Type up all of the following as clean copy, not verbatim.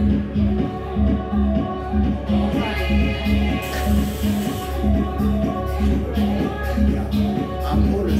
I'm always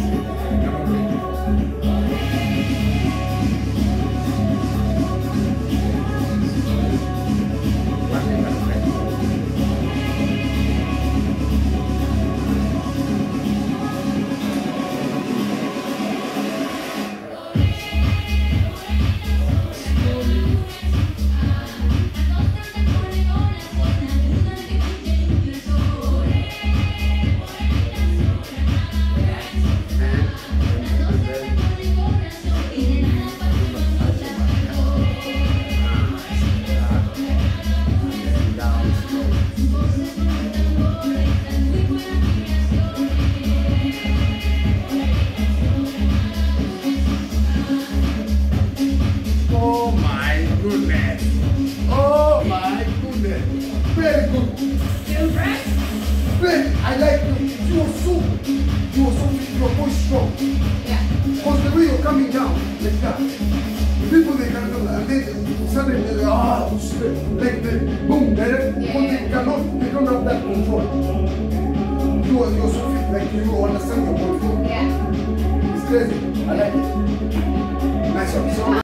very good. Very, I like you. You are so your voice strong. Yeah. Because the way you're coming down, like that, the people they can do that, and then suddenly they like the boom, they don't have that control. You're so fit, like you understand your control. Yeah. It's crazy. I like it. Nice one. So